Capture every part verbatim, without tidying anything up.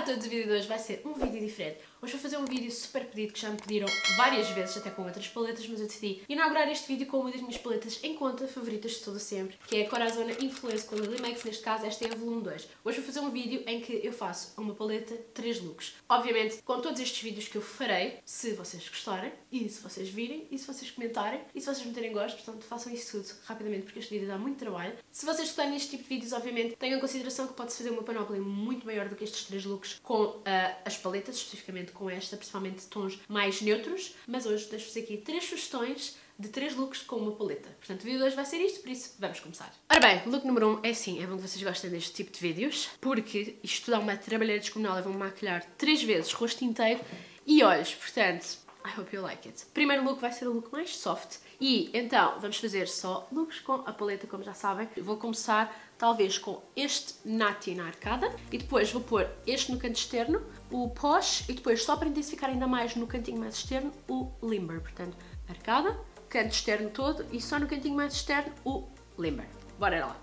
todos, o vídeo de hoje vai ser um vídeo diferente. Hoje vou fazer um vídeo super pedido que já me pediram várias vezes, até com outras paletas, mas eu decidi inaugurar este vídeo com uma das minhas paletas em conta favoritas de todo sempre, que é a Corazon Influence com a Lilymax, neste caso esta é a volume dois. Hoje vou fazer um vídeo em que eu faço uma paleta, três looks. Obviamente, com todos estes vídeos que eu farei, se vocês gostarem, e se vocês virem, e se vocês comentarem, e se vocês meterem gosto, portanto façam isso tudo rapidamente porque este vídeo dá muito trabalho. Se vocês gostarem deste tipo de vídeos, obviamente, tenham em consideração que pode-se fazer uma panóplia muito maior do que estes três looks com uh, as paletas, especificamente com esta, principalmente tons mais neutros, mas hoje deixo-vos aqui três sugestões de três looks com uma paleta. Portanto, o vídeo de hoje vai ser isto, por isso vamos começar. Ora bem, look número um é assim, é bom que vocês gostem deste tipo de vídeos, porque isto dá uma trabalheira descomunal, eu vou-me maquilhar três vezes, rosto inteiro e olhos, portanto, I hope you like it. O primeiro look vai ser o look mais soft e então vamos fazer só looks com a paleta, como já sabem. Eu vou começar talvez com este Natty na arcada e depois vou pôr este no canto externo, o Posh, e depois só para intensificar ainda mais no cantinho mais externo o Limber. Portanto, arcada, canto externo todo e só no cantinho mais externo o Limber. Bora lá!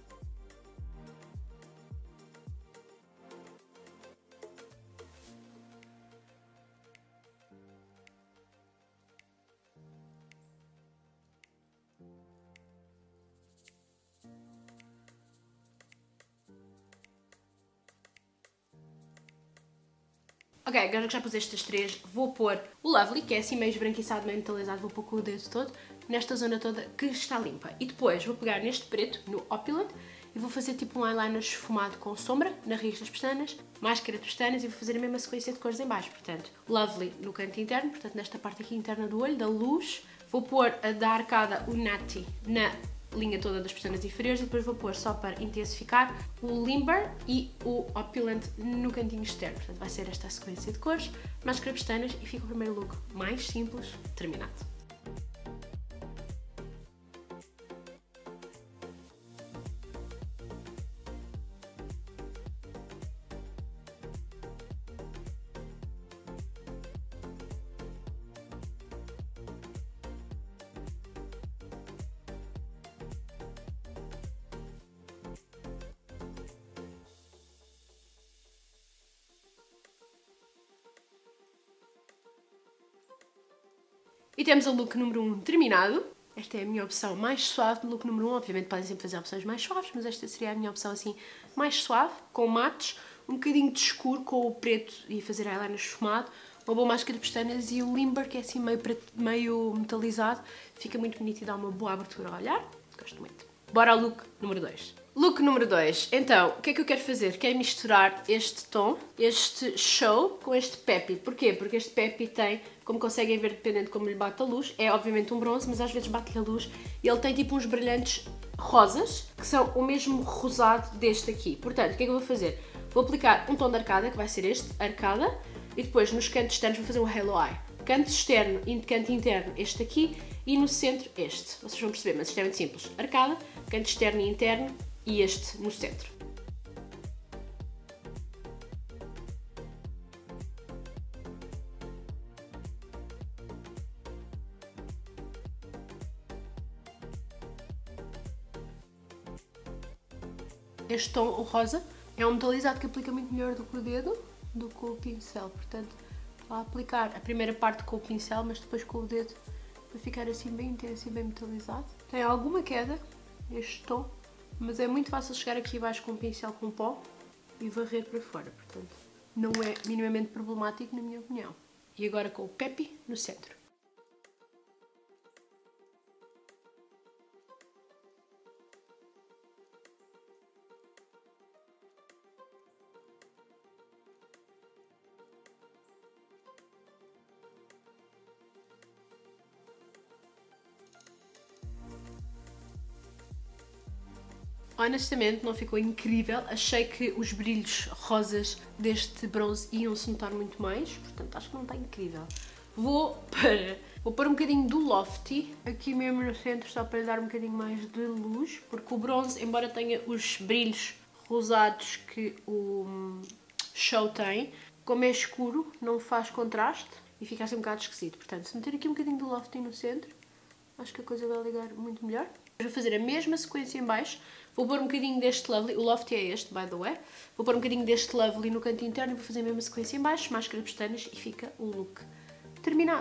Ok, agora que já pus estas três, vou pôr o Lovely, que é assim meio esbranquiçado, meio metalizado, vou pôr com o dedo todo, nesta zona toda que está limpa. E depois vou pegar neste preto, no Opulent, e vou fazer tipo um eyeliner esfumado com sombra, na raiz das pestanas, máscara de pestanas, e vou fazer a mesma sequência de cores em baixo. Portanto, Lovely no canto interno, portanto nesta parte aqui interna do olho, da luz. Vou pôr a da arcada, o Natty, na linha toda das pestanas inferiores e depois vou pôr só para intensificar o Limber e o Opulent no cantinho externo. Portanto, vai ser esta a sequência de cores, máscara de pestanas e fica o primeiro look mais simples terminado. E temos o look número um terminado. Esta é a minha opção mais suave do look número um. Obviamente podem sempre fazer opções mais suaves, mas esta seria a minha opção assim mais suave, com mates, um bocadinho de escuro com o preto e fazer eyeliner esfumado, uma boa máscara de pestanas e o Limber, que é assim meio, preto, meio metalizado. Fica muito bonito e dá uma boa abertura ao olhar. Gosto muito. Bora ao look número dois. Look número dois. Então, o que é que eu quero fazer? Quero misturar este tom, este show, com este peppy. Porquê? Porque este peppy tem, como conseguem ver, dependendo de como lhe bate a luz, é obviamente um bronze, mas às vezes bate-lhe a luz e ele tem tipo uns brilhantes rosas, que são o mesmo rosado deste aqui. Portanto, o que é que eu vou fazer? Vou aplicar um tom de arcada, que vai ser este, arcada, e depois nos cantos externos vou fazer um halo eye. Canto externo e canto interno este aqui, e no centro este. Vocês vão perceber, mas isto é muito simples. Arcada, canto externo e interno, e este no centro. Este tom, o rosa, é um metalizado que aplica muito melhor do que o dedo, do que o pincel. Portanto, vou aplicar a primeira parte com o pincel, mas depois com o dedo para ficar assim bem intenso e bem metalizado. Tem alguma queda, este tom, mas é muito fácil chegar aqui abaixo com um pincel com pó e varrer para fora, portanto não é minimamente problemático na minha opinião. E agora com o peppy no centro. Honestamente não ficou incrível, achei que os brilhos rosas deste bronze iam se notar muito mais, portanto acho que não está incrível. Vou para, vou pôr um bocadinho do Lofty aqui mesmo no centro, só para lhe dar um bocadinho mais de luz, porque o bronze, embora tenha os brilhos rosados que o show tem, como é escuro não faz contraste e fica assim um bocado esquisito. Portanto, se meter aqui um bocadinho do Lofty no centro, acho que a coisa vai ligar muito melhor. Vou fazer a mesma sequência em baixo. Vou pôr um bocadinho deste Lovely, o Lofty é este, by the way. Vou pôr um bocadinho deste Lovely no canto interno e vou fazer a mesma sequência em baixo, máscara de pestanas e fica o look terminado.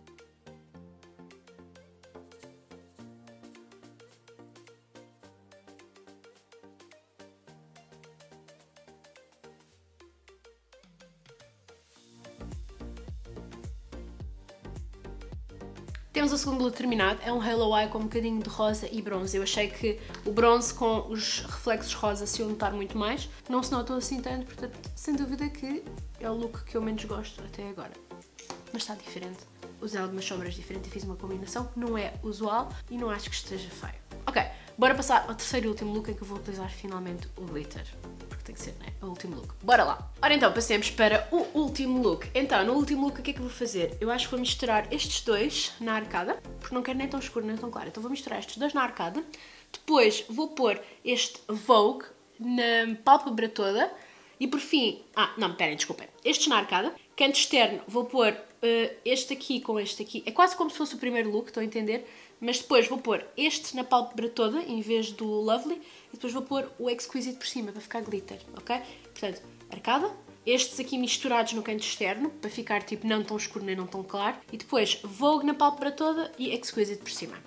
Temos o segundo look terminado, é um Halo Eye com um bocadinho de rosa e bronze. Eu achei que o bronze com os reflexos rosa se iam notar muito mais. Não se notou assim tanto, portanto, sem dúvida que é o look que eu menos gosto até agora. Mas está diferente. Usei algumas sombras diferentes e fiz uma combinação. Não é usual e não acho que esteja feio. Ok, bora passar ao terceiro e último look em que eu vou utilizar finalmente o glitter. Tem que ser, né? O último look. Bora lá! Ora então, passemos para o último look. Então, no último look, o que é que eu vou fazer? Eu acho que vou misturar estes dois na arcada, porque não quero nem tão escuro nem tão claro. Então vou misturar estes dois na arcada. Depois vou pôr este Vogue na pálpebra toda. E por fim... Ah, não, esperem, desculpem. Estes na arcada. Canto externo, vou pôr uh, este aqui com este aqui. É quase como se fosse o primeiro look, estão a entender? Mas depois vou pôr este na pálpebra toda, em vez do Lovely. E depois vou pôr o Exquisite por cima, para ficar glitter, ok? Portanto, arcada. Estes aqui misturados no canto externo, para ficar tipo não tão escuro nem não tão claro. E depois Vogue na pálpebra toda e Exquisite por cima.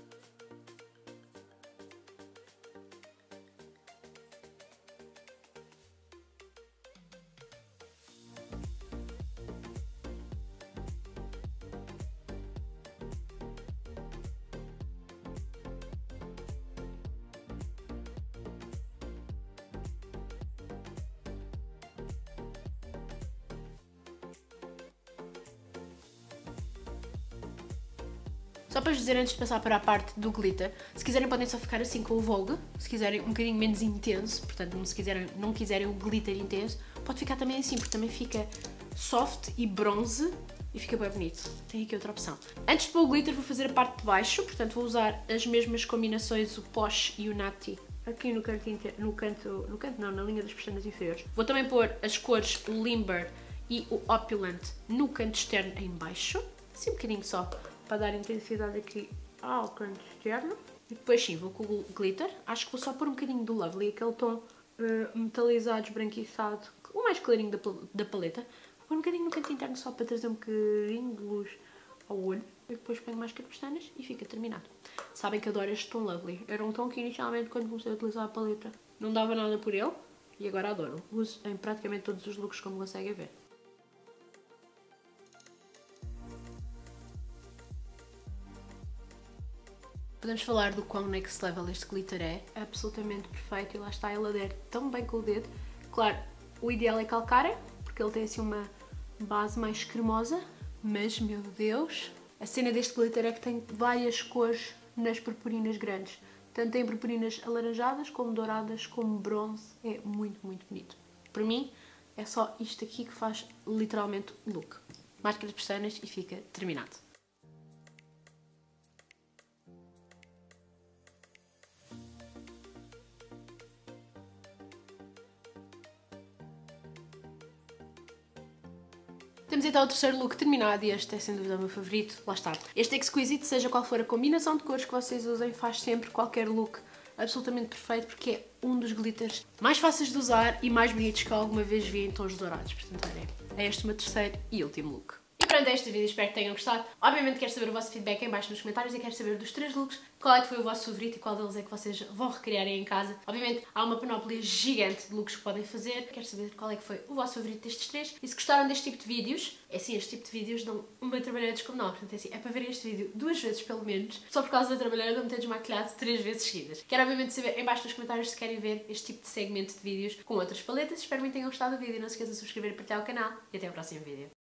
Só para vos dizer antes de passar para a parte do glitter, se quiserem podem só ficar assim com o Vogue, se quiserem um bocadinho menos intenso, portanto não, se quiserem, não quiserem o glitter intenso, pode ficar também assim, porque também fica soft e bronze e fica bem bonito. Tem aqui outra opção. Antes de pôr o glitter vou fazer a parte de baixo, portanto vou usar as mesmas combinações, o Posh e o Natty, aqui no canto, no canto, no canto não, na linha das pestanas inferiores. Vou também pôr as cores, o Limber e o Opulent no canto externo em baixo, assim um bocadinho só, para dar intensidade aqui ao canto externo. E depois sim, vou com o glitter. Acho que vou só pôr um bocadinho do Lovely, aquele tom uh, metalizado, esbranquiçado, o mais clarinho da, da paleta. Vou pôr um bocadinho no canto interno só para trazer um bocadinho de luz ao olho. E depois ponho mais pestanas e fica terminado. Sabem que adoro este tom Lovely. Era um tom que inicialmente, quando comecei a utilizar a paleta, não dava nada por ele. E agora adoro. Uso em praticamente todos os looks, como conseguem ver. Podemos falar do quão next level este glitter é, é absolutamente perfeito e lá está, ele adere tão bem com o dedo. Claro, o ideal é calcário, porque ele tem assim uma base mais cremosa, mas meu Deus, a cena deste glitter é que tem várias cores nas purpurinas grandes. Tanto tem purpurinas alaranjadas, como douradas, como bronze, é muito, muito bonito. Para mim, é só isto aqui que faz literalmente o look. Máscara de pestanas e fica terminado. Temos então o terceiro look terminado e este é sem dúvida o meu favorito. Lá está. Este Exquisite, seja qual for a combinação de cores que vocês usem, faz sempre qualquer look absolutamente perfeito porque é um dos glitters mais fáceis de usar e mais bonitos que eu alguma vez vi em tons dourados. Portanto, olhem, é este o meu terceiro e último look. E pronto, é este vídeo, espero que tenham gostado. Obviamente quero saber o vosso feedback em baixo nos comentários e quero saber dos três looks qual é que foi o vosso favorito e qual deles é que vocês vão recriar aí em casa. Obviamente há uma panóplia gigante de looks que podem fazer. Quero saber qual é que foi o vosso favorito destes três. E se gostaram deste tipo de vídeos, é assim, este tipo de vídeos dão uma trabalheira descomunal. Portanto é assim, é para ver este vídeo duas vezes pelo menos, só por causa da trabalheira de me ter desmaquilhado três vezes seguidas. Quero obviamente saber em baixo nos comentários se querem ver este tipo de segmento de vídeos com outras paletas. Espero que tenham gostado do vídeo. Não se esqueçam de subscrever e partilhar o canal. E até o próximo vídeo.